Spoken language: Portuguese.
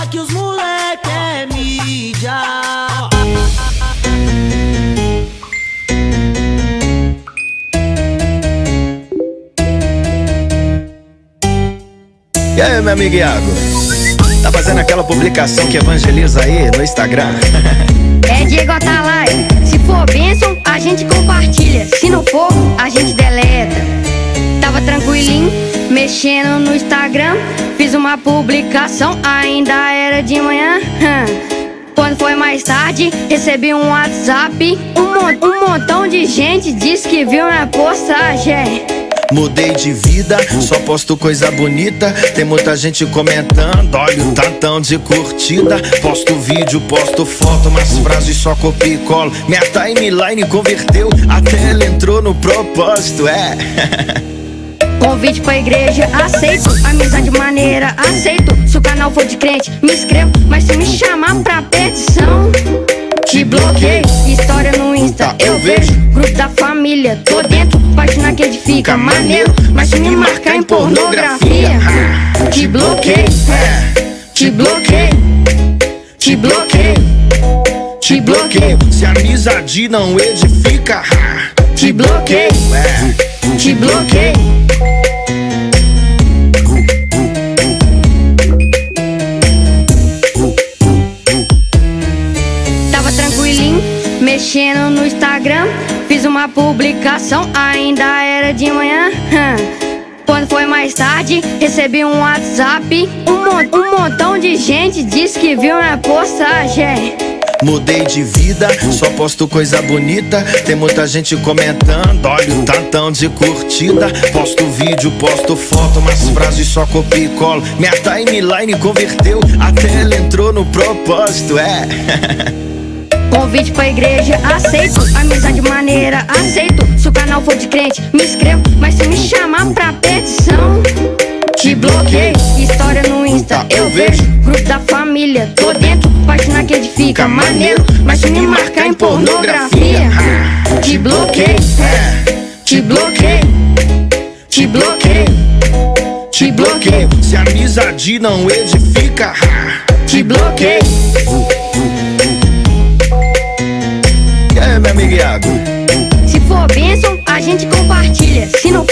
que os moleque é mídia. E aí, meu amigo Iago? Tá fazendo aquela publicação que evangeliza aí no Instagram? É Diego Atalaya. Se for bênção, a gente compartilha. Se não for, a gente deleta. Tava tranquilinho, mexendo no Instagram. Fiz uma publicação, ainda era de manhã. Quando foi mais tarde, recebi um WhatsApp. Um montão de gente disse que viu minha postagem. Mudei de vida, só posto coisa bonita. Tem muita gente comentando, olha o tantão de curtida. Posto vídeo, posto foto, umas frases só copio e colo. Minha timeline converteu, até ela entrou no propósito, é. Convite pra igreja, aceito. Amizade maneira, aceito. Se o canal for de crente, me inscrevo. Mas se me chamar pra petição, te bloqueio. História no Insta, eu vejo. Grupo da família, tô dentro. Página que edifica, maneiro. Mas se me marcar em pornografia, te bloqueio. Te bloqueio. Te bloqueio. Te bloqueio. Se a amizade não edifica, te bloqueio. Te bloqueio. Tava tranquilinho, mexendo no Instagram. Fiz uma publicação, ainda era de manhã. Quando foi mais tarde, recebi um WhatsApp. Um montão de gente disse que viu minha postagem. Mudei de vida, só posto coisa bonita. Tem muita gente comentando, olha o tantão de curtida. Posto vídeo, posto foto, umas frases só copio e colo. Minha timeline converteu, até ela entrou no propósito, é. Convite pra igreja, aceito. Amizade maneira, aceito. Se o canal for de crente, me inscrevo. Mas se me chamar pra petição, te bloqueio. História no Insta, eu vejo. Grupo da família, tô dentro. Página que edifica, maneiro. Mas se me marcar em pornografia, te bloqueio. Te bloqueio. Te bloqueio. Te bloqueio. Se a amizade não edifica, te bloqueio. E aí, meu amigo Iago? Se for bênção, a gente compartilha. Se não